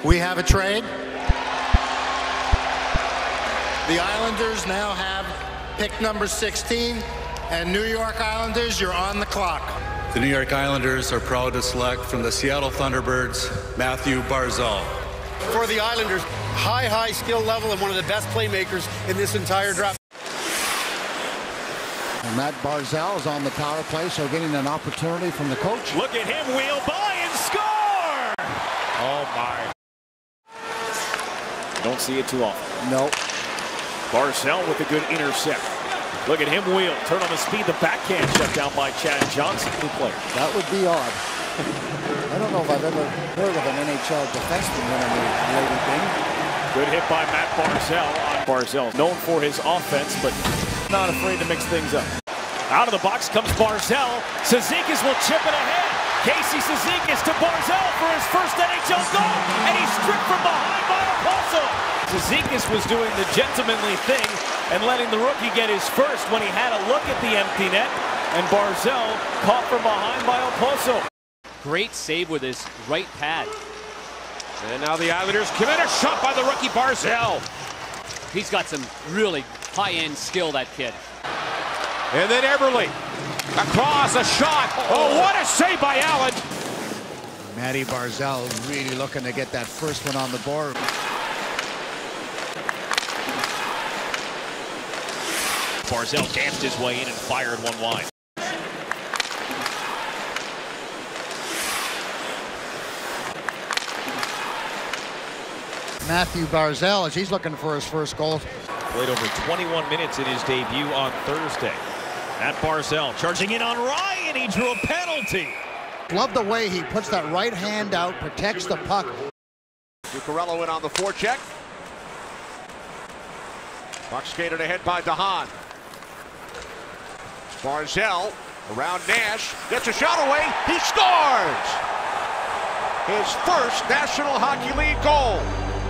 We have a trade. The Islanders now have pick number 16, and New York Islanders, you're on the clock. The New York Islanders are proud to select from the Seattle Thunderbirds, Mathew Barzal. For the Islanders, high skill level and one of the best playmakers in this entire draft. And Matt Barzal is on the power play, so getting an opportunity from the coach. Look at him wheel by and score! Oh my. You don't see it too often. No. Barzal with a good intercept. Look at him wheel, turn on the speed, the backhand shut down by Chad Johnson, new player. That would be odd. I don't know if I've ever heard of an NHL defenseman winning the Lady Byng. Good hit by Matt Barzal. Barzal, known for his offense, but not afraid to mix things up. Out of the box comes Barzal. Cizikas will chip it ahead. Casey Cizikas to Barzal for his first NHL goal, and he's stripped from behind by Oposo. Cizikas was doing the gentlemanly thing and letting the rookie get his first when he had a look at the empty net, and Barzal caught from behind by Oposo. Great save with his right pad. And now the Islanders commit a shot by the rookie Barzal. He's got some really high-end skill, that kid. And then Eberle across a shot. Oh, what a save by Allen. Matty Barzal really looking to get that first one on the board. Barzal danced his way in and fired one wide. Mathew Barzal, as he's looking for his first goal. Played over 21 minutes in his debut on Thursday. At Barzal, charging in on Ryan, he drew a penalty. Love the way he puts that right hand out, protects the puck. Zuccarello in on the forecheck. Puck skated ahead by DeHaan. Barzal around Nash, gets a shot away, he scores! His first National Hockey League goal.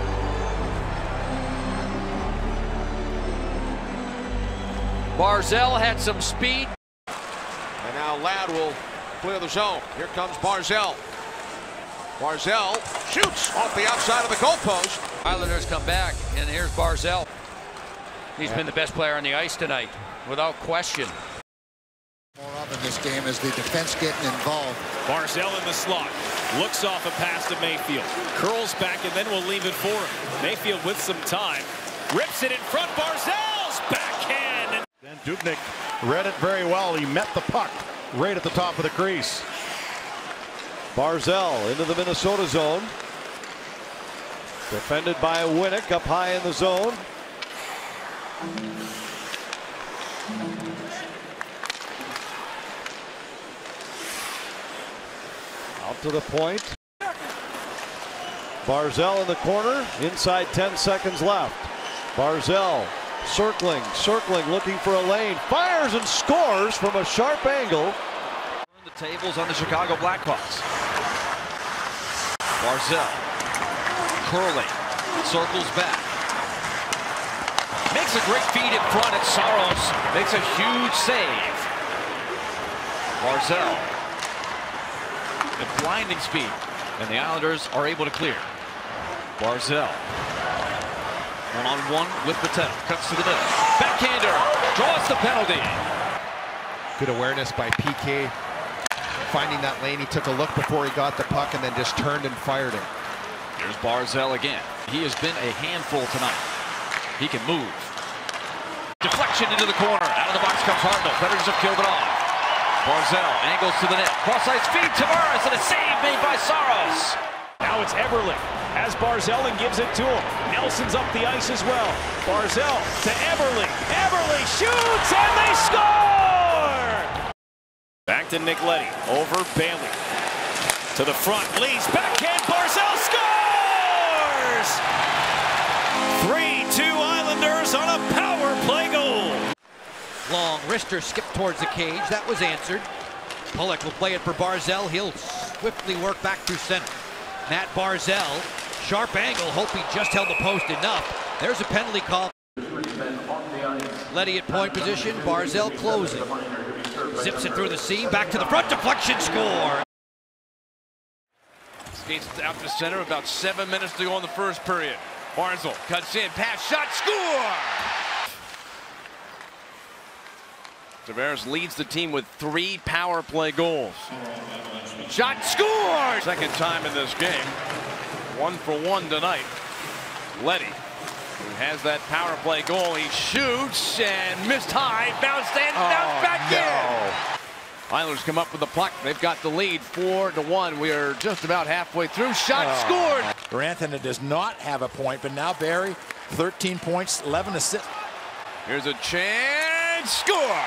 Barzal had some speed. And now Ladd will clear the zone. Here comes Barzal. Barzal shoots off the outside of the goalpost. Islanders come back, and here's Barzal. He's been the best player on the ice tonight, without question. More up in this game as the defense getting involved. Barzal in the slot, looks off a pass to Mayfield, curls back and then will leave it for him. Mayfield with some time, rips it in front, Barzal's backhand. And Dubnyk read it very well. He met the puck right at the top of the crease. Barzal into the Minnesota zone. Defended by Winnick up high in the zone. Out to the point. Barzal in the corner. Inside 10 seconds left. Barzal circling, looking for a lane. Fires and scores from a sharp angle. The tables on the Chicago Blackhawks. Barzal curling, circles back. Makes a great feed in front, and Saros makes a huge save. Barzal at blinding speed, and the Islanders are able to clear. Barzal one-on-one with Patel, cuts to the net. Backhander draws the penalty. Good awareness by PK. Finding that lane, he took a look before he got the puck and then just turned and fired it. Here's Barzal again. He has been a handful tonight. He can move. Deflection into the corner. Out of the box comes Hartnell. Predators have killed it off. Barzal angles to the net. Cross-ice feed. Tavares, and a save made by Saros. Now it's Eberle. Has Barzal and gives it to him. Nelson's up the ice as well. Barzal to Eberle. Eberle shoots and they score! Back to Nick Leddy. Over Bailey. To the front. Lee's backhand. Barzal scores! 3-2 Islanders on a power play goal. Long wrister skipped towards the cage. That was answered. Pulock will play it for Barzal. He'll swiftly work back through center. Matt Barzal, sharp angle, hope he just held the post enough. There's a penalty call. Leddy at point position, Barzal closing. Zips it through the seam, back to the front, deflection, score. Skates out to center. About 7 minutes to go in the first period. Barzal cuts in. Pass, shot, score! Tavares leads the team with 3 power play goals. Shot, score! Second time in this game. 1 for 1 tonight. Leddy, who has that power play goal. He shoots and missed high. Bounced in, bounced back in. Islanders come up with the puck. They've got the lead 4-1. We are just about halfway through. Shot scored. Anthony does not have a point, but now Barrie, 13 points, 11 assists. Here's a chance. Score.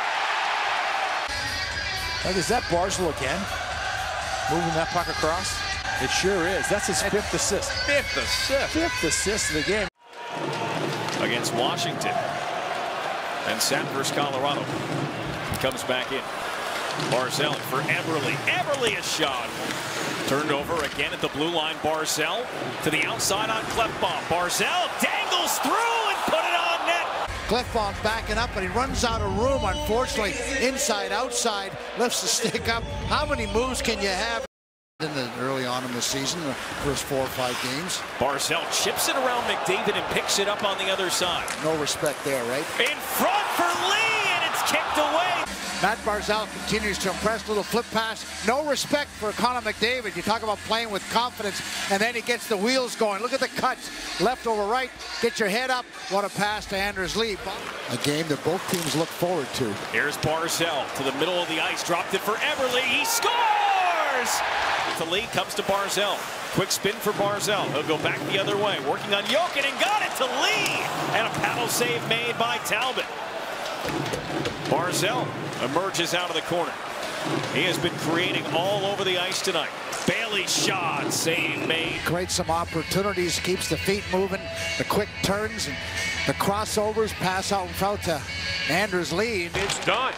Like, is that Barzal again? Moving that puck across? It sure is. That's his 5th assist. 5th assist. 5th assist of the game. Against Washington. And Sat versus Colorado. He comes back in. Barzal for Eberle. Eberle is shot. Turned over again at the blue line. Barzal to the outside on Klefbom. Barzal dangles through and put it on net. Klefbom backing up, but he runs out of room, unfortunately. Inside, outside, lifts the stick up. How many moves can you have in the early on in the season, the first 4 or 5 games? Barzal chips it around McDavid and picks it up on the other side. No respect there, right? In front for Lee, and it's kicked away. Matt Barzal continues to impress. Little flip pass. No respect for Connor McDavid. You talk about playing with confidence, and then he gets the wheels going. Look at the cuts. Left over right. Get your head up. What a pass to Anders Lee. A game that both teams look forward to. Here's Barzal to the middle of the ice. Dropped it for Eberle. He scores! The lead comes to Barzal. Quick spin for Barzal. He'll go back the other way. Working on Jokic and got it to Lee. And a paddle save made by Talbot. Barzal emerges out of the corner. He has been creating all over the ice tonight. Bailey shot, save made. Creates some opportunities, keeps the feet moving, the quick turns, and the crossovers, pass out in front to Anders Lee. It's done.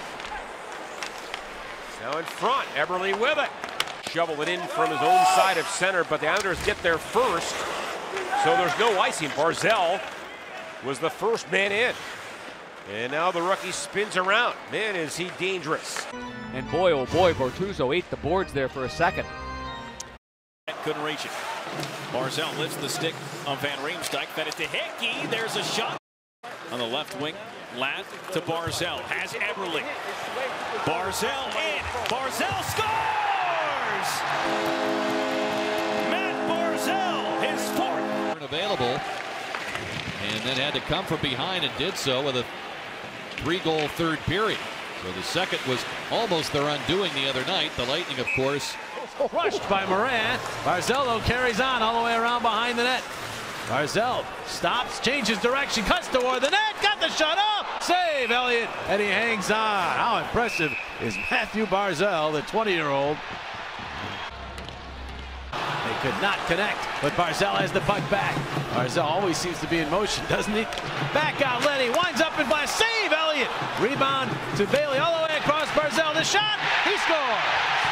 Now in front, Eberle with it. Shovel it in from his own side of center, but the Islanders get there first, so there's no icing. Barzal was the first man in. And now the rookie spins around. Man, is he dangerous. And boy, oh boy, Bortuzzo ate the boards there for a second. Couldn't reach it. Barzal lifts the stick on Van Riemsdyk. Fed it to Hickey. There's a shot. On the left wing, Ladd to Barzal. Has Eberle. Barzal in. Barzal scores! Matt Barzal, his 4th. Available. And then had to come from behind and did so with a 3-goal third period. So the second was almost their undoing the other night. The Lightning, of course. Rushed by Moran. Barzal carries on all the way around behind the net. Barzal stops, changes direction, cuts toward the net, got the shot up. Save, Elliott, and he hangs on. How impressive is Mathew Barzal, the 20-year-old. They could not connect, but Barzal has the puck back. Barzal always seems to be in motion, doesn't he? Back out, Leddy winds up and by save, Elliott. Rebound to Bailey all the way across Barzal. The shot, he scores.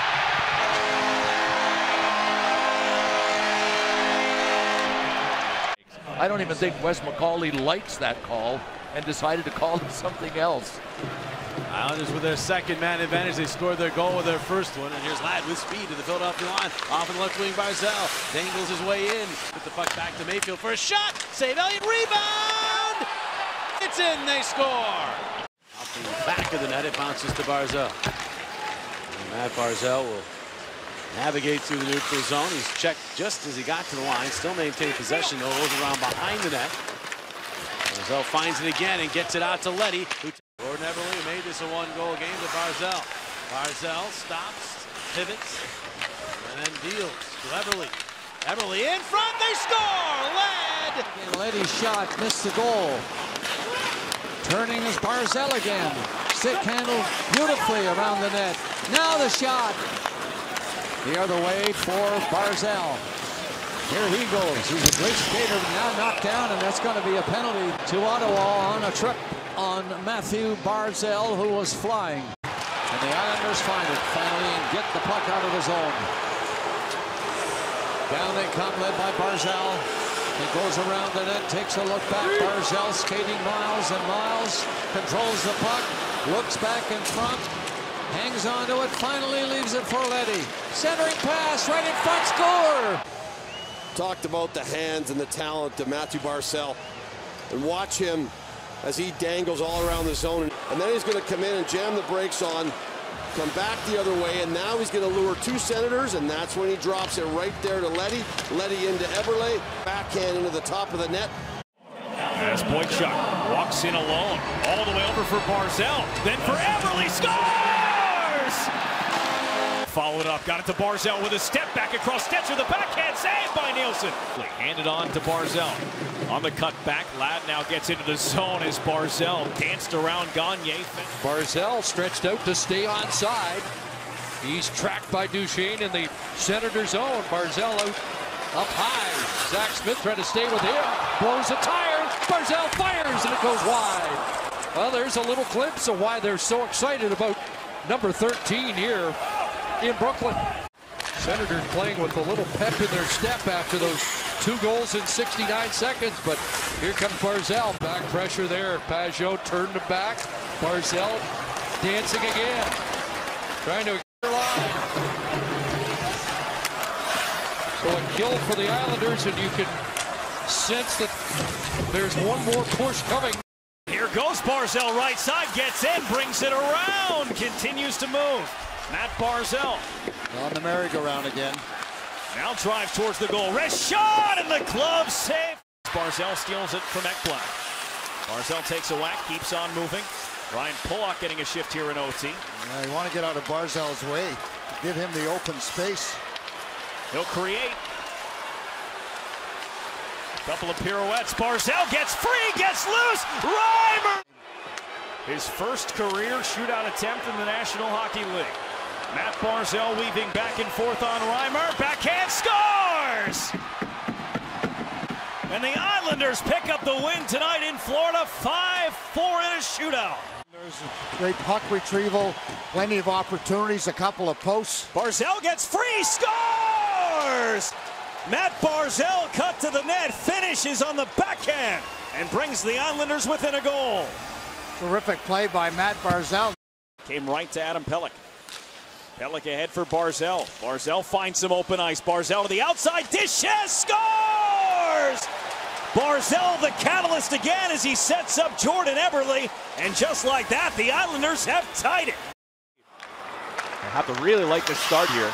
I don't even think Wes McCauley likes that call and decided to call it something else. Islanders with their second man advantage. They scored their goal with their first one. And here's Ladd with speed to the Philadelphia line. Off in the left wing, Barzal. Dangles his way in. Put the puck back to Mayfield for a shot. Save, Elliott, rebound! It's in, they score! Off the back of the net, it bounces to Barzal. And Matt Barzal will navigate through the neutral zone. He's checked just as he got to the line. Still maintains possession, though. Goes around behind the net. Barzal finds it again and gets it out to Leddy. Gordon Eberle made this a 1-goal game to Barzal. Barzal stops, pivots, and then deals to Eberle. Eberle in front, they score! Ladd! And Leddy's shot missed the goal. Turning is Barzal again. Stick handled beautifully around the net. Now the shot. The other way for Barzal. Here he goes. He's a great skater, now knocked down, and that's going to be a penalty to Ottawa on a trip on Mathew Barzal, who was flying. And the Islanders find it finally and get the puck out of the zone. Down they come, led by Barzal. He goes around the net, takes a look back. Barzal skating miles and miles, controls the puck, looks back in front, hangs on to it, finally leaves it for Leddy. Centering pass right in front, score! talked about the hands and the talent of Mathew Barzal. And watch him as he dangles all around the zone. And then he's going to come in and jam the brakes on, come back the other way, and now he's going to lure two Senators, and that's when he drops it right there to Leddy. Leddy into Eberle, backhand into the top of the net. As Boychuk walks in alone, all the way over for Barzal, then for Eberle, scores! Followed up, got it to Barzal with a step back across Stetcher, the backhand save by Nielsen. Handed on to Barzal. On the cut back, Ladd now gets into the zone as Barzal danced around Gagne. Barzal stretched out to stay onside. He's tracked by Duchesne in the Senator zone. Barzal out up high. Zach Smith trying to stay with him. Blows a tire. Barzal fires and it goes wide. Well, there's a little glimpse of why they're so excited about number 13 here in Brooklyn. Senators playing with a little pep in their step after those 2 goals in 69 seconds, but here comes Barzal. Back pressure there. Pajot turned him back. Barzal dancing again. Trying to line. So a kill for the Islanders, and you can sense that there's one more push coming. Here goes Barzal, right side, gets in, brings it around, continues to move. Matt Barzal. On the merry-go-round again. Now drive towards the goal. Wrist shot and the glove save. Barzal steals it from Ekblad. Barzal takes a whack, keeps on moving. Ryan Pulock getting a shift here in OT. Yeah, you want to get out of Barzal's way. Give him the open space. He'll create. Couple of pirouettes. Barzal gets free, gets loose. Reimer! His first career shootout attempt in the National Hockey League. Matt Barzal weaving back and forth on Reimer. Backhand scores! And the Islanders pick up the win tonight in Florida, 5-4 in a shootout. There's a great puck retrieval, plenty of opportunities, a couple of posts. Barzal gets free, scores! Matt Barzal cut to the net, finishes on the backhand, and brings the Islanders within a goal. Terrific play by Matt Barzal. Came right to Adam Pelech. Pelech ahead for Barzal. Barzal finds some open ice. Barzal to the outside, dishes, scores! Barzal the catalyst again as he sets up Jordan Eberle. And just like that, the Islanders have tied it. I have to really like this start here.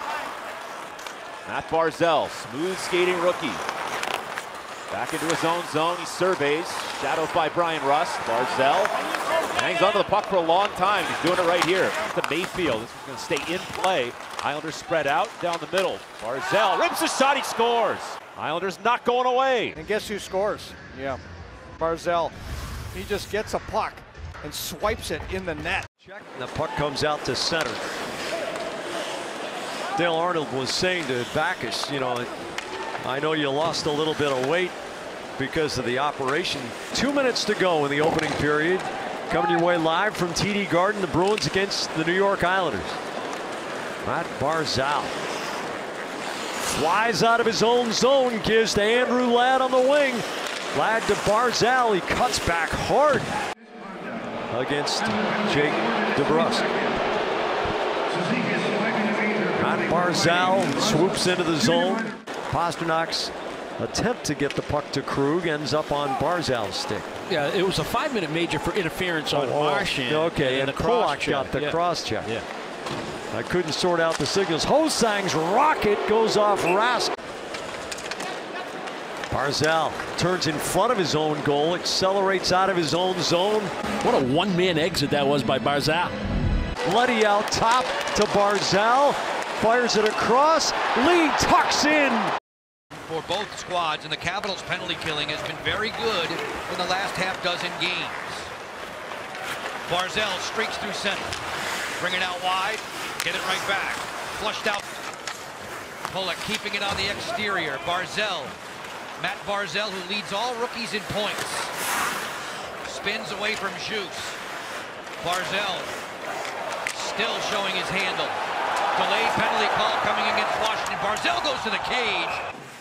Matt Barzal, smooth skating rookie. Back into his own zone, he surveys. Shadowed by Brian Rust. Barzal hangs onto the puck for a long time. He's doing it right here. To Mayfield, this is going to stay in play. Islanders spread out down the middle. Barzal rips a shot, he scores. Islanders not going away. And guess who scores? Yeah, Barzal. He just gets a puck and swipes it in the net. Check. The puck comes out to center. Dale Arnold was saying to Backus, you know, I know you lost a little bit of weight because of the operation. 2 minutes to go in the opening period. Coming your way live from TD Garden, the Bruins against the New York Islanders. Matt Barzal flies out of his own zone, gives to Andrew Ladd on the wing. Ladd to Barzal, he cuts back hard against Jake DeBrusk. Matt Barzal swoops into the zone. Pasternak's attempt to get the puck to Krug ends up on Barzal's stick. Yeah, it was a 5-minute major for interference on Marchand. Okay, and Pulock got the cross check. Yeah. I couldn't sort out the signals. Hosang's rocket goes off Rask. Barzal turns in front of his own goal, accelerates out of his own zone. What a one-man exit that was by Barzal. Leddy out top to Barzal, fires it across. Lee tucks in. For both squads, and the Capitals' penalty killing has been very good in the last half-dozen games. Barzal streaks through center, bring it out wide, get it right back, flushed out. Pulock keeping it on the exterior. Barzal, Matt Barzal, who leads all rookies in points, spins away from Juice. Barzal still showing his handle. Delayed penalty call coming against Washington. Barzal goes to the cage.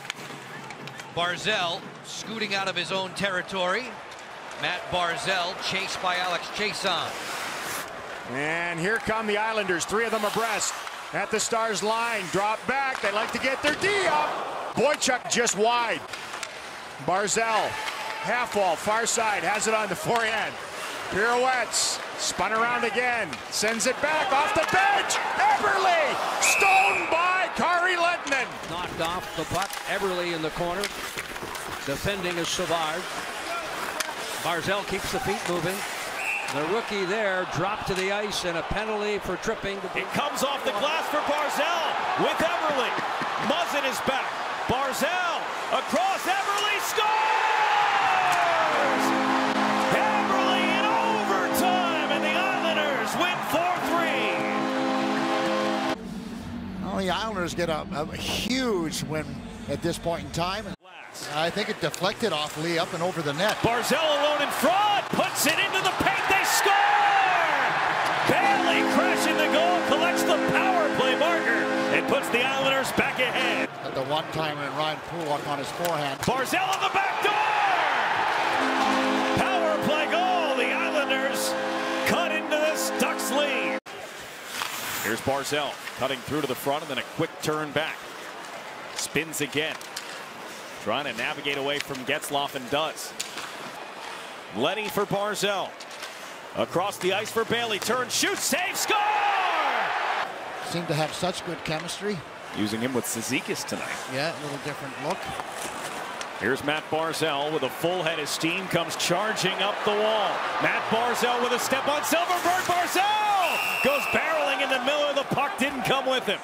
Barzal scooting out of his own territory. Matt Barzal chased by Alex Chiasson. And here come the Islanders, 3 of them abreast at the Stars line. Drop back, they like to get their D up. Boychuk just wide. Barzal, half wall, far side, has it on the forehand. Pirouettes, spun around again, sends it back off the bench. Eberle, stoned by Kari Lehtinen. Knocked off the puck. Eberle in the corner. Defending is Savard. Barzal keeps the feet moving. The rookie there dropped to the ice and a penalty for tripping. It comes off the glass for Barzal with Eberle. Muzzin is back. Barzal across, Eberle scores! Eberle in overtime, and the Islanders win 4-3. Well, the Islanders get a huge win at this point in time. I think it deflected off Lee up and over the net. Barzal alone in front, puts it into the paint, they score! Bailey crashing the goal, collects the power play marker, and puts the Islanders back ahead. At the one time when Ryan Pulock on his forehand. Barzal on the back door! Power play goal, the Islanders cut into this Ducks lead. Here's Barzal cutting through to the front and then a quick turn back. Spins again. Trying to navigate away from Getzlaf and does. Letty for Barzal. Across the ice for Bailey. Turns, shoots, save, score! Seem to have such good chemistry. Using him with Cizikas tonight. Yeah, a little different look. Here's Matt Barzal with a full head of steam. Comes charging up the wall. Matt Barzal with a step on Silverberg. Barzal goes barreling in the middle of the puck. Didn't come with him.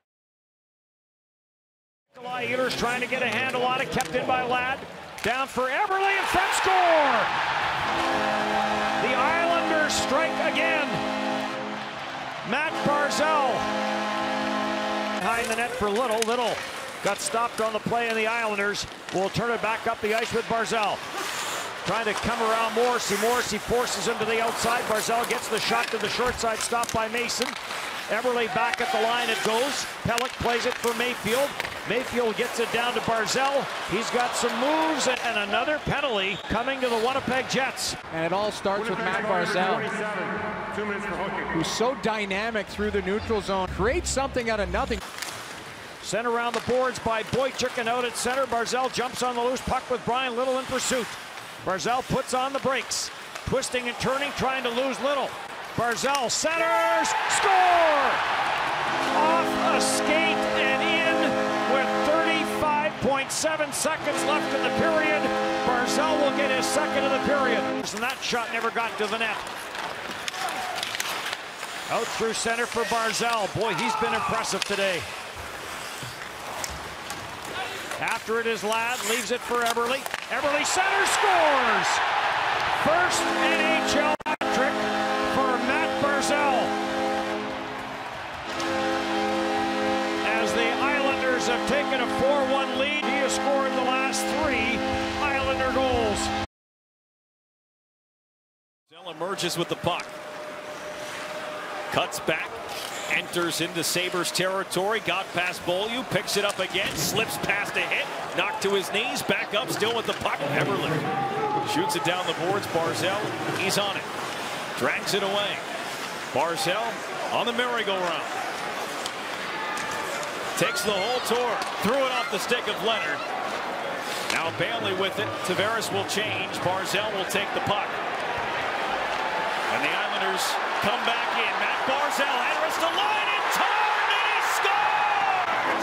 Ehlers trying to get a handle on it, kept in by Ladd. Down for Eberle in front, score! The Islanders strike again. Matt Barzal behind the net for Little. Little got stopped on the play, and the Islanders will turn it back up the ice with Barzal. Trying to come around Morrissey. Morrissey forces him to the outside. Barzal gets the shot to the short side, stopped by Mason. Eberle back at the line, it goes. Pelech plays it for Mayfield. Mayfield gets it down to Barzal. He's got some moves and another penalty coming to the Winnipeg Jets. And it all starts with Matt Barzal, who's so dynamic through the neutral zone. Creates something out of nothing. Sent around the boards by Boychuk and out at center. Barzal jumps on the loose puck with Brian Little in pursuit. Barzal puts on the brakes. Twisting and turning, trying to lose Little. Barzal centers, score! Off a skate and in with 35.7 seconds left in the period. Barzal will get his second of the period. And that shot never got to the net. Out through center for Barzal. Boy, he's been impressive today. After it is Ladd, leaves it for Eberle. Eberle centers, scores! First NHL hat-trick for Matt Barzal. As the Islanders have taken a 4-1 lead, he has scored the last 3 Islander goals. Barzal emerges with the puck. Cuts back, enters into Sabres territory, got past Beaulieu, picks it up again, slips past a hit, knocked to his knees, back up, still with the puck. Eberle shoots it down the boards. Barzal, he's on it. Drags it away. Barzal on the merry-go-round. Takes the whole tour. Threw it off the stick of Leonard. Now Bailey with it. Tavares will change. Barzal will take the puck. And the Islanders come back in. Matt Barzal, Harris to line and turn, and he scores!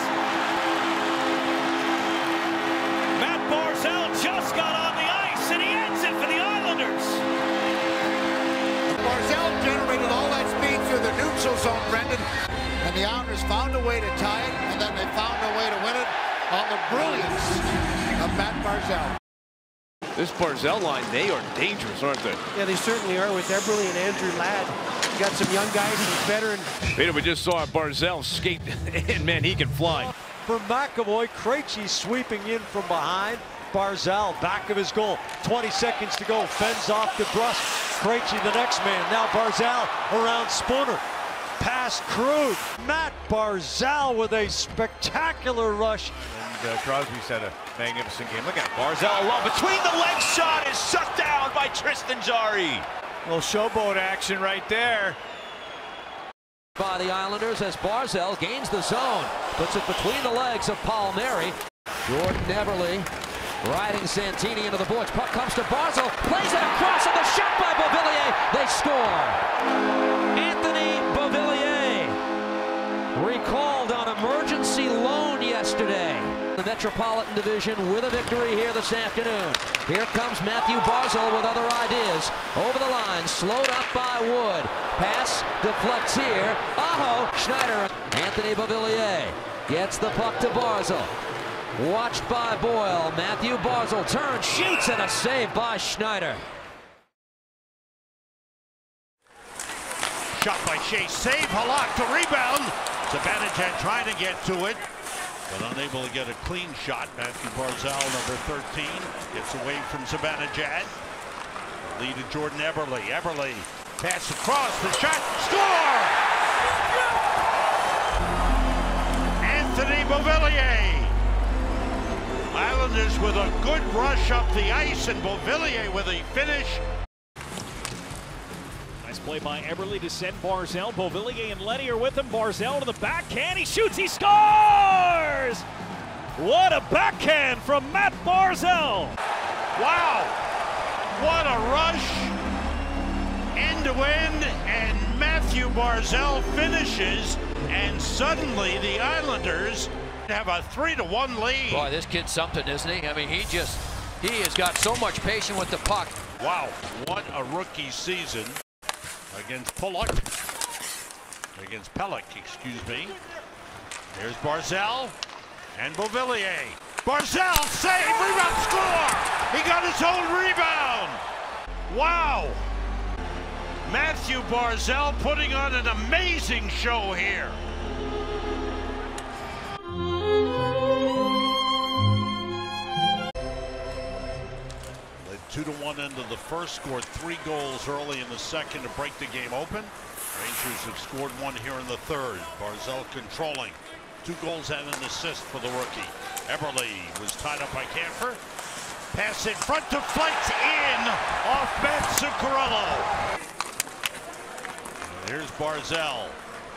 Matt Barzal just got on the ice, and he ends it for the Islanders. Barzal generated all that speed through the neutral zone, Brendan. And the Islanders found a way to tie it, and then they found a way to win it on the brilliance of Matt Barzal. This Barzal line, they are dangerous, aren't they? Yeah, they certainly are with Eberle and Andrew Ladd. You got some young guys and veteran. Peter, we just saw Barzal skate, and man, he can fly. For McAvoy, Krejci sweeping in from behind. Barzal back of his goal. 20 seconds to go. Fends off DeBrusk. Krejci the next man. Now Barzal around Spooner. Past Krug. Matt Barzal with a spectacular rush. And Crosby's had a magnificent game. Look at Barzal alone. Between the legs shot is shut down by Tristan Jarry. little showboat action right there. By the Islanders as Barzal gains the zone. Puts it between the legs of Palmieri. Jordan Eberle riding Santini into the boards. Puck comes to Barzal, plays it across, and the shot by Beauvillier. They score. Anthony Beauvillier, recalled on emergency loan yesterday. The Metropolitan Division with a victory here this afternoon. Here comes Mathew Barzal with other ideas. Over the line, slowed up by Wood. Pass deflects here. Aho, Schneider. Anthony Beauvillier gets the puck to Barzal. Watched by Boyle. Mathew Barzal turns, shoots, and a save by Schneider. Shot by Chase, save, Halak to rebound. Zibanejad trying to get to it, but unable to get a clean shot. Mathew Barzal, number 13, gets away from Zibanejad. Lead to Jordan Eberle. Eberle, pass across, the shot, score! Anthony Beauvillier. Islanders with a good rush up the ice, and Beauvillier with a finish. Nice play by Eberle to send Barzal. Beauvillier and Letty are with him. Barzal to the backhand. He shoots. He scores! What a backhand from Matt Barzal. Wow! What a rush. End to end, and Mathew Barzal finishes, and suddenly the Islanders have a 3-1 lead. Boy, this kid's something, isn't he? I mean, he has got so much patience with the puck. Wow, what a rookie season against Pelech, excuse me. Here's Barzal and Beauvillier. Barzal, save, rebound, score! He got his own rebound! Wow! Mathew Barzal putting on an amazing show here. Led 2-1 into the first, scored 3 goals early in the second to break the game open. Rangers have scored 1 here in the third. Barzal controlling. 2 goals and an assist for the rookie. Eberle was tied up by Camper. Pass in front, deflects in off Ben Zuccarello. Here's Barzal.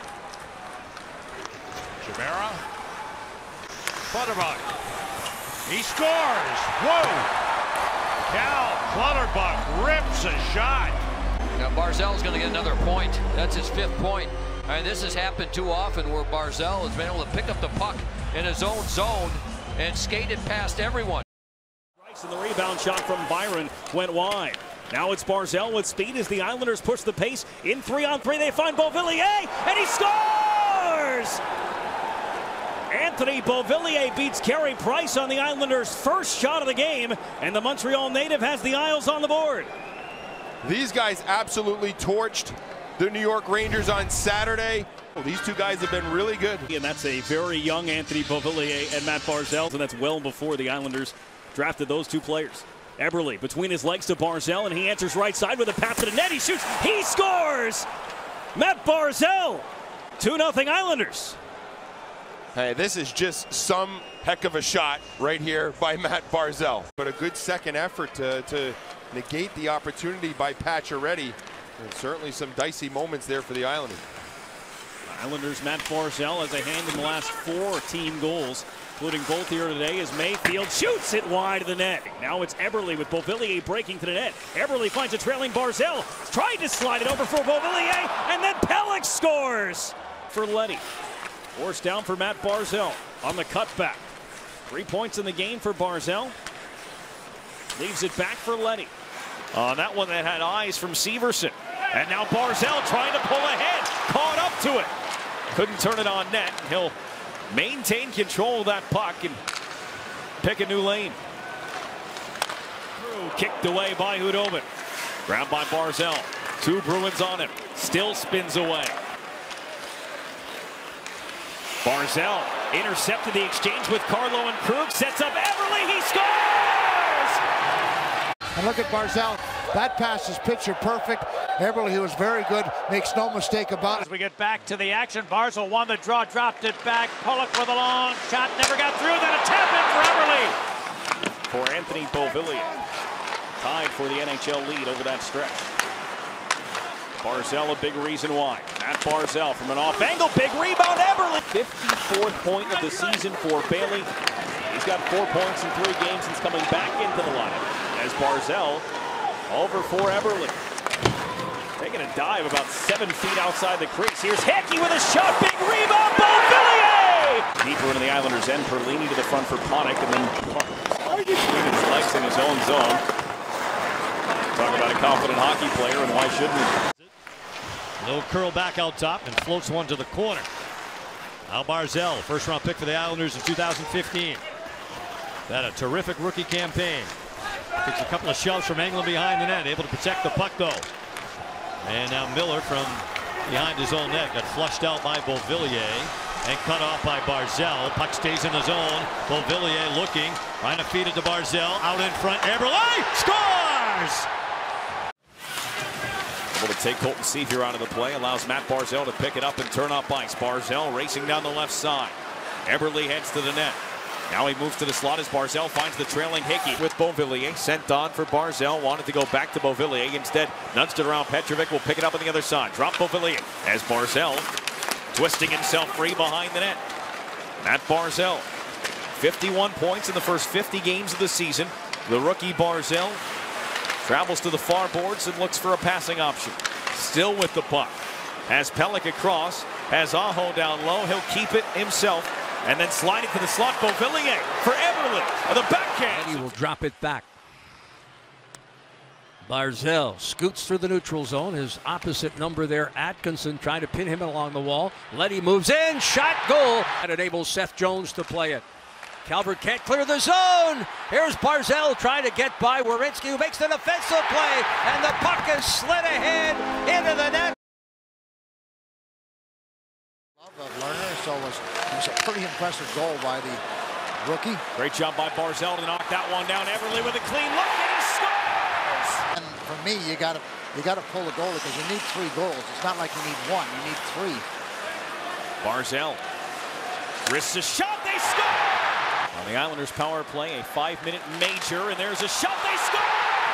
Chimera. Clutterbuck. He scores. Whoa! Cal Clutterbuck rips a shot. Now Barzal's going to get another point. That's his 5th point. I mean, this has happened too often where Barzal has been able to pick up the puck in his own zone and skate it past everyone. And the rebound shot from Byron went wide. Now it's Barzal with speed as the Islanders push the pace. In 3-on-3, they find Beauvillier, and he scores! Anthony Beauvillier beats Carey Price on the Islanders' first shot of the game, and the Montreal native has the Isles on the board. These guys absolutely torched the New York Rangers on Saturday. Well, these 2 guys have been really good. And that's a very young Anthony Beauvillier and Matt Barzal, and that's well before the Islanders drafted those 2 players. Eberle between his legs to Barzal, and he enters right side with a pass to the net. He shoots. He scores! Matt Barzal. 2-0 Islanders. Hey, this is just some heck of a shot right here by Matt Barzal. But a good second effort to negate the opportunity by Pacioretty. And certainly some dicey moments there for the Islanders. Islanders, Matt Barzal has a hand in the last 4 team goals, including both here today as Mayfield shoots it wide of the net. Now it's Eberle with Beauvillier breaking to the net. Eberle finds a trailing Barzal, tried to slide it over for Beauvillier, and then Pelech scores for Letty. Forced down for Matt Barzal on the cutback. 3 points in the game for Barzal. Leaves it back for Letty. On that one that had eyes from Severson. And now Barzal trying to pull ahead. Caught up to it. Couldn't turn it on net. He'll maintain control of that puck and pick a new lane. Kicked away by Hudobin. Grabbed by Barzal. 2 Bruins on him. Still spins away. Barzal intercepted the exchange with Carlo and Krug. Sets up Eberle. He scores! And look at Barzal. That pass is picture perfect. Eberle, who was very good, makes no mistake about it. As we get back to the action, Barzal won the draw, dropped it back. Pelech with a long shot, never got through. Then a tap in for Eberle. For Anthony Beauvillier. Tied for the NHL lead over that stretch. Barzal a big reason why. Matt Barzal from an off angle, big rebound, Eberle. 54th point of the season for Bailey. He's got 4 points in 3 games since coming back into the lineup. As Barzal over for Eberle. Taking a dive about 7 feet outside the crease. Here's Hickey with a shot. Big rebound. Beauvillier! Deeper into the Islanders' end. Perlini to the front for Panik. And then between his legs in his own zone. Talk about a confident hockey player, and why shouldn't he? Little curl back out top and floats one to the corner. Now Barzal, first round pick for the Islanders in 2015. Had a terrific rookie campaign. Takes a couple of shoves from Engelland behind the net, able to protect the puck though. And now Miller from behind his own net got flushed out by Beauvillier and cut off by Barzal. Puck stays in the zone. Beauvillier looking, trying to feed it to Barzal. Out in front, Eberle scores! Able to take Colton Sevier out of the play, allows Matt Barzal to pick it up and turn up ice. Barzal racing down the left side. Eberle heads to the net. Now he moves to the slot as Barzal finds the trailing Hickey with Beauvillier. Sent on for Barzal. Wanted to go back to Beauvillier. Instead, nudged it around. Petrovic will pick it up on the other side. Drop Beauvillier as Barzal twisting himself free behind the net. Matt Barzal, 51 points in the first 50 games of the season. The rookie Barzal travels to the far boards and looks for a passing option. Still with the puck. Has Pelech across. Has Aho down low. He'll keep it himself. And then slide it to the slot. Beauvillier for Eberle. On the backhand. And he will drop it back. Barzal scoots through the neutral zone. His opposite number there, Atkinson, trying to pin him along the wall. Letty moves in. Shot, goal. And enables Seth Jones to play it. Calvert can't clear the zone. Here's Barzal trying to get by Werenski, who makes the defensive play. And the puck is slid ahead into the net. Lerner, so it was a pretty impressive goal by the rookie. Great job by Barzal to knock that one down. Eberle with a clean look, and he scores! And for me, you got to pull the goal because you need 3 goals. It's not like you need 1; you need 3. Barzal risks a shot. They score! On the Islanders' power play, a 5-minute major, and there's a shot. They score!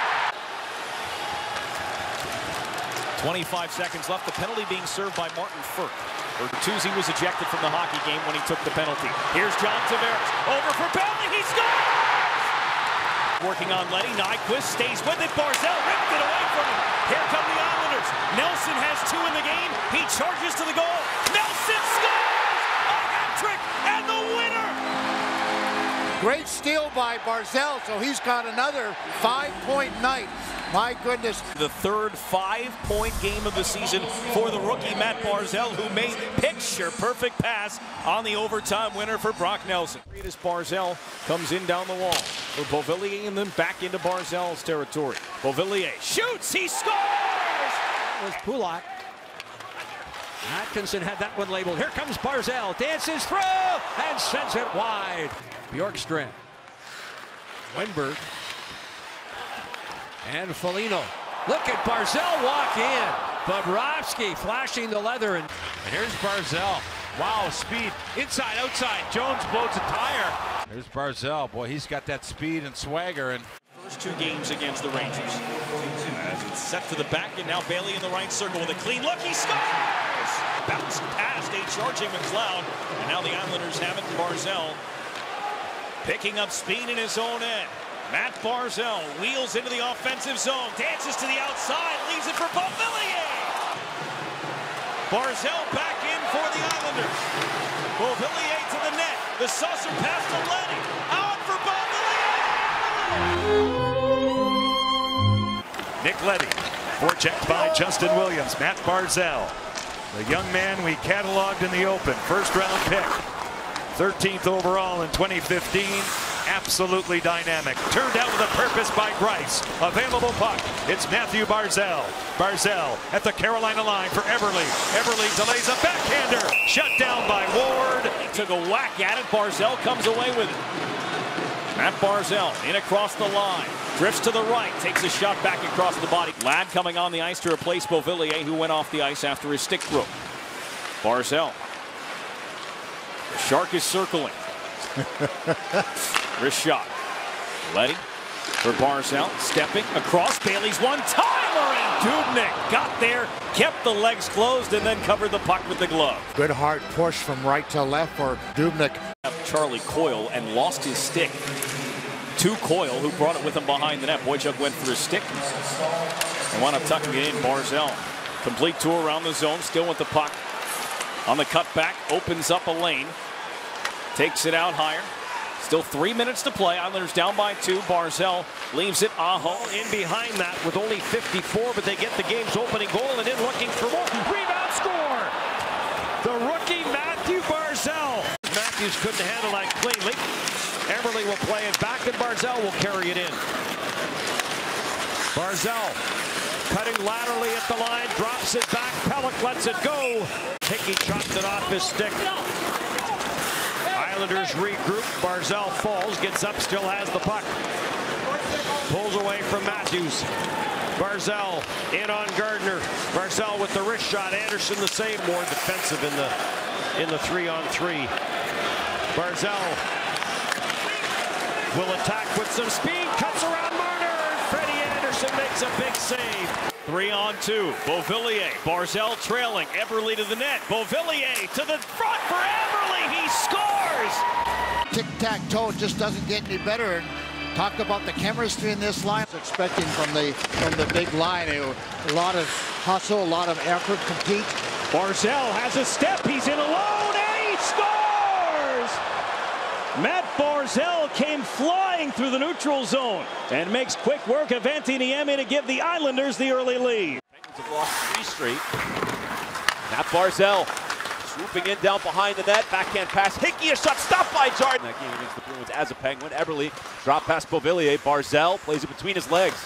25 seconds left. The penalty being served by Martin Furk. Bertuzzi was ejected from the hockey game when he took the penalty. Here's John Tavares. Over for Bailey. He scores! Working on Letty. Nyquist stays with it. Barzal ripped it away from him. Here come the Islanders. Nelson has 2 in the game. He charges to the goal. Nelson scores! A hat trick and the winner! Great steal by Barzal, so he's got another 5-point night. My goodness. The third 5-point game of the season for the rookie Matt Barzal, who made picture-perfect pass on the overtime winner for Brock Nelson. As Barzal comes in down the wall for Beauvillier and then back into Barzal's territory. Beauvillier shoots, he scores! Was Pulak. Atkinson had that one labeled. Here comes Barzal, dances through and sends it wide. Bjorkstrand. Wenberg. And Foligno. Look at Barzal walk in. Bobrovsky flashing the leather. And here's Barzal. Wow, speed. Inside, outside. Jones blows a tire. There's Barzal. Boy, he's got that speed and swagger. And first 2 games against the Rangers. As it's set to the back, and now Bailey in the right circle with a clean look. He scores! Bounced past a charging McLeod. And now the Islanders have it. Barzal picking up speed in his own end. Matt Barzal wheels into the offensive zone, dances to the outside, leaves it for Beauvillier. Barzal back in for the Islanders. Beauvillier to the net. The saucer pass to Letty. Out for Beauvillier. Nick Letty, forechecked by Justin Williams. Matt Barzal, the young man we cataloged in the open. First-round pick, 13th overall in 2015. Absolutely dynamic. Turned out with a purpose by Grice. Available puck. It's Mathew Barzal. Barzal at the Carolina line for Eberle. Eberle delays a backhander. Shut down by Ward. He took a whack at it. Barzal comes away with it. Matt Barzal in across the line. Drifts to the right. Takes a shot back across the body. Ladd coming on the ice to replace Beauvillier, who went off the ice after his stick broke. Barzal. The Shark is circling. Wrist shot. Letty for Barzal, stepping across. Bailey's one-timer, and Dubnyk got there, kept the legs closed, and then covered the puck with the glove. Good hard push from right to left for Dubnyk. Charlie Coyle and lost his stick to Coyle, who brought it with him behind the net. Boychuk went for his stick and wound up tucking it in. Barzal, complete tour around the zone, still with the puck. On the cutback, opens up a lane, takes it out higher. Still 3 minutes to play. Islanders down by 2. Barzal leaves it. Aho in behind that with only 54, but they get the game's opening goal and in looking for more. Rebound score! The rookie Mathew Barzal. Matthews couldn't handle that cleanly. Eberle will play it back and Barzal will carry it in. Barzal cutting laterally at the line, drops it back. Pelech lets it go. Hickey chops it off his stick. Islanders regroup. Barzal falls, gets up, still has the puck. Pulls away from Matthews. Barzal in on Gardner. Barzal with the wrist shot. Anderson the same, more defensive in the 3-on-3. Barzal will attack with some speed. Cuts around Marner. Freddie Anderson makes a big save. 3-on-2. Beauvillier. Barzal trailing. Eberle to the net. Beauvillier to the front for Eberle. He scores! Tic-tac-toe just doesn't get any better. Talk about the chemistry in this line. Expecting from the big line a lot of hustle, a lot of effort, compete. Barzal has a step. He's in alone and he scores! Matt Barzal came flying through the neutral zone and makes quick work of Antti Niemi to give the Islanders the early lead. Penguins have lost 3 straight. Matt Barzal swooping in down behind the net. Backhand pass. Hickey, a shot stopped by Jordan. That game against the Bruins as a Penguin. Eberle drop past Beauvillier. Barzal plays it between his legs.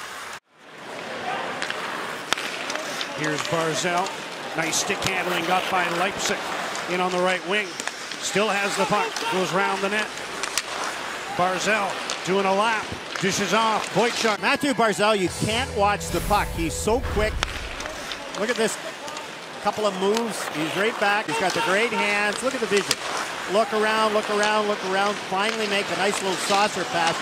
Here's Barzal. Nice stick handling got by Leipzig in on the right wing. Still has the puck. Goes round the net. Barzal doing a lap. Dishes off. Boychuk. Mathew Barzal, you can't watch the puck. He's so quick. Look at this. Couple of moves. He's right back. He's got the great hands. Look at the vision. Look around, look around, look around. Finally make a nice little saucer pass.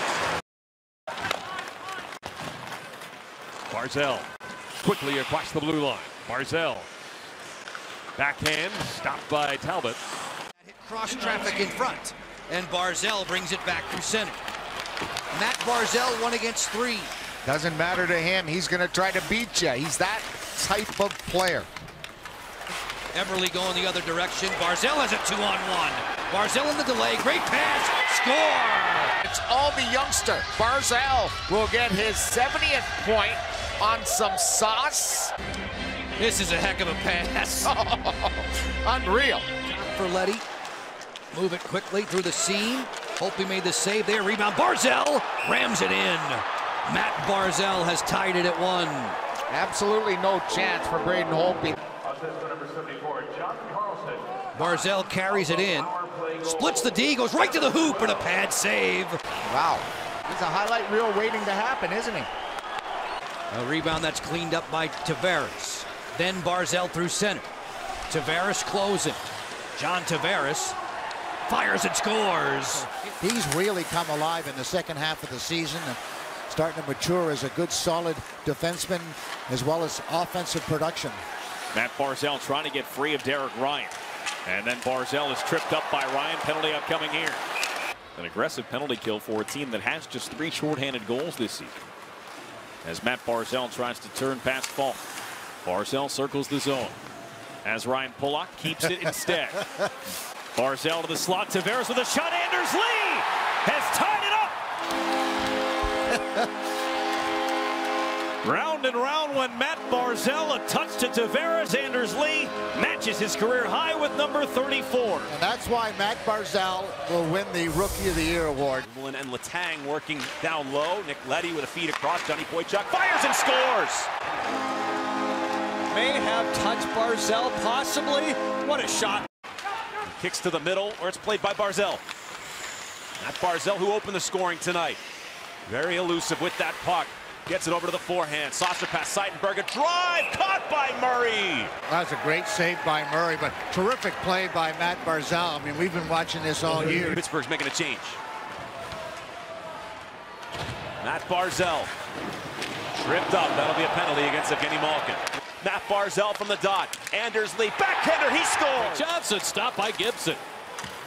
Barzal quickly across the blue line. Barzal. Backhand. Stopped by Talbot. Hit cross traffic in front. And Barzal brings it back through center. Matt Barzal 1 against 3. Doesn't matter to him. He's going to try to beat you. He's that type of player. Eberle going the other direction. Barzal has a 2-on-1. Barzal in the delay. Great pass. Score! It's all the youngster. Barzal will get his 70th point on some sauce. This is a heck of a pass. Unreal. For Letty. Move it quickly through the seam. Hope he made the save there. Rebound. Barzal rams it in. Matt Barzal has tied it at 1. Absolutely no chance for Braden Holtby. Barzal carries it in. Splits the D. Goes right to the hoop and a pad save. Wow. He's a highlight reel waiting to happen, isn't he? A rebound that's cleaned up by Tavares. Then Barzal through center. Tavares closing. John Tavares fires and scores. He's really come alive in the second half of the season and starting to mature as a good, solid defenseman as well as offensive production. Matt Barzal trying to get free of Derek Ryan. And then Barzal is tripped up by Ryan. Penalty upcoming here. An aggressive penalty kill for a team that has just 3 shorthanded goals this season. As Matt Barzal tries to turn past Falk. Barzal circles the zone. As Ryan Pulock keeps it instead. Barzal to the slot. Tavares with a shot. Anders Lee has tied it up. Round and round when Matt Barzal, a touch to Tavares. Anders Lee matches his career high with number 34. And that's why Matt Barzal will win the Rookie of the Year award. And Letang working down low. Nick Leddy with a feed across. Johnny Boychuk fires and scores. May have touched Barzal, possibly. What a shot. Kicks to the middle, where it's played by Barzal. Matt Barzal, who opened the scoring tonight. Very elusive with that puck. Gets it over to the forehand. Saucer pass, Seidenberg, a drive, caught by Murray. That's a great save by Murray, but terrific play by Matt Barzal. I mean, we've been watching this all year. Pittsburgh's making a change. Matt Barzal tripped up. That'll be a penalty against Evgeny Malkin. Matt Barzal from the dot. Anders Lee, backhander, he scores. Johnson stopped by Gibson.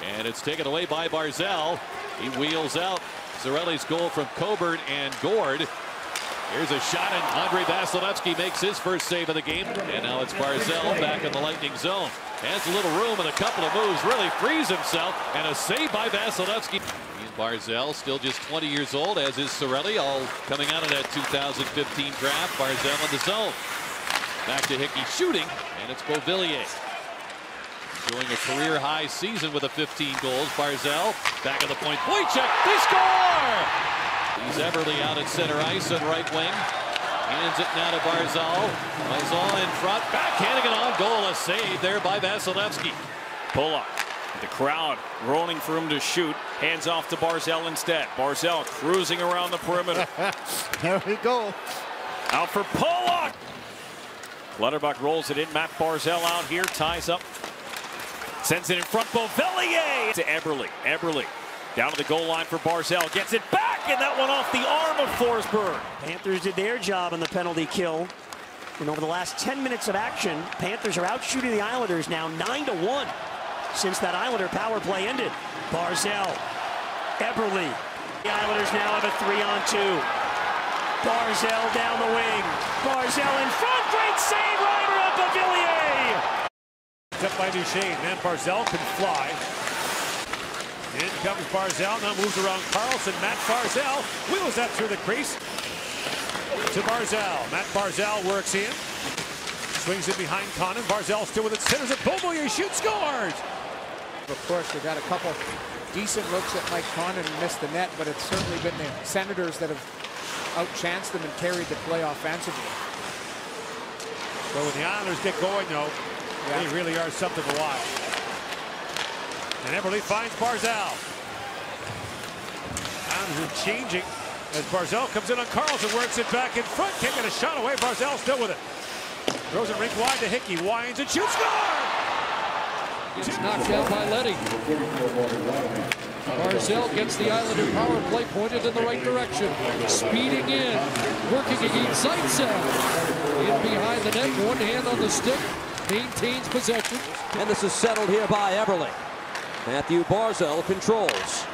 And it's taken away by Barzal. He wheels out Cirelli's goal from Coburn and Gord. Here's a shot, and Andrei Vasilevsky makes his first save of the game. And now it's Barzal back in the Lightning zone. Has a little room and a couple of moves, really frees himself, and a save by Vasilevsky. Barzal, still just 20 years old, as is Cirelli, all coming out of that 2015 draft. Barzal in the zone. Back to Hickey shooting, and it's Beauvillier. Enjoying a career-high season with 15 goals. Barzal back at the point. Wojciech, they score! He's Everly out at center ice on right wing. Hands it now to Barzal. Barzal in front, backhanding it on goal. A save there by Vasilevsky. Pull-up. The crowd rolling for him to shoot. Hands off to Barzal instead. Barzal cruising around the perimeter. There we go. Out for Pollock. Clutterbuck rolls it in. Matt Barzal out here. Ties up. Sends it in front. Beauvillier to Eberle. Eberle down to the goal line for Barzal. Gets it back, and that one off the arm of Forsberg. Panthers did their job on the penalty kill. And over the last 10 minutes of action, Panthers are out shooting the Islanders now 9-1 since that Islander power play ended. Barzal, Eberle. The Islanders now have a 3-on-2. Barzal down the wing. Barzal in front. Great save, Reimer of Beauvillier. Up by Duchesne. Then Barzal can fly. In comes Barzal. Now moves around Carlson. Matt Barzal wheels that through the crease to Barzal. Matt Barzal works in. Swings it behind Connon. Barzal still with it. Centers it. Beauvillier shoots, scores. Of course, they got a couple decent looks at Mike Condon and missed the net, but it's certainly been the Senators that have outchanced them and carried the play offensively. So when the Islanders get going, though, they really are something to watch. And Eberle finds Barzal. Islanders are changing as Barzal comes in on Carlson, works it back in front, can't get a shot away. Barzal still with it. Throws it rink wide to Hickey, winds and shoots, score! Gets knocked down by Leddy. Barzal gets the Islander power play pointed in the right direction. Speeding in, working against Zaitsev. In behind the net, one hand on the stick, maintains possession. And this is settled here by Eberle. Mathew Barzal controls.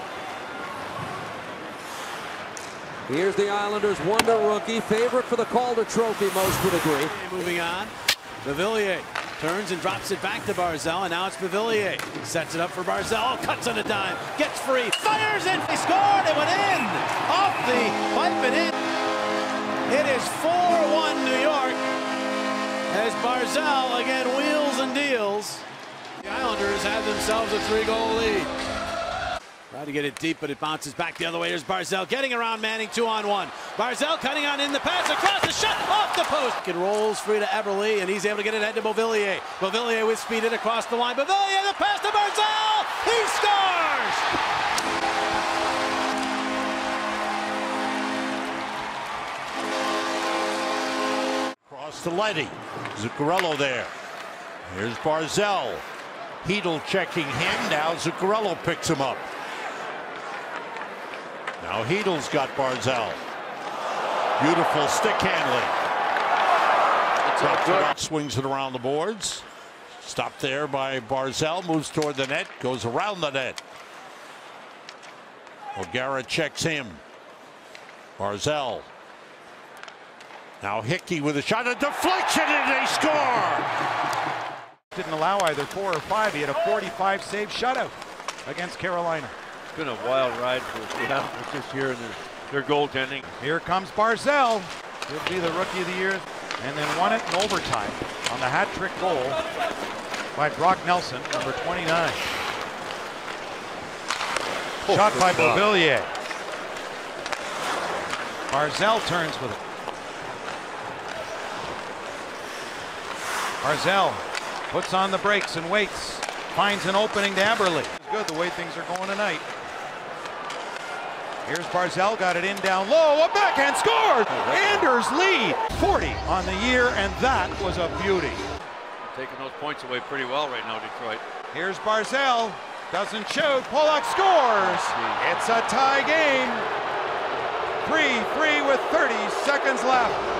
Here's the Islanders' wonder rookie, favorite for the Calder Trophy, most would agree. Moving on, Beauvillier turns and drops it back to Barzal, and now it's Beauvillier. Sets it up for Barzal, cuts on a dime, gets free, fires it, they scored, it went in! Off the pipe and in. It is 4-1 New York, as Barzal again wheels and deals. The Islanders have themselves a 3-goal lead. Try to get it deep, but it bounces back the other way. Here's Barzal getting around Manning, 2-on-1. Barzal cutting on in the pass, across the shot, off the post. It rolls free to Eberle, and he's able to get it ahead to Beauvillier. Beauvillier with speed it across the line. Beauvillier, the pass to Barzal! He scores! Across to Leddy. Zuccarello there. Here's Barzal. Hedl checking him. Now Zuccarello picks him up. Now Hedl's got Barzal. Beautiful stick handling. Swings it around the boards. Stopped there by Barzal. Moves toward the net. Goes around the net. O'Gara checks him. Barzal. Now Hickey with a shot. A deflection, and they score! Didn't allow either 4 or 5. He had a 45 save shutout against Carolina. It's been a wild ride for the Islanders this year in their goaltending. Here comes Barzal. He'll be the Rookie of the Year, and then won it in overtime on the hat-trick goal by Brock Nelson, number 29. Shot by Beauvillier. Barzal turns with it. Barzal puts on the brakes and waits. Finds an opening to Eberle. It's good the way things are going tonight. Here's Barzal, got it in down low. A backhand score! Anders lead. 40 on the year, and that was a beauty. Taking those points away pretty well right now, Detroit. Here's Barzal. Doesn't shoot. Pollock scores. It's a tie game. 3-3 with 30 seconds left.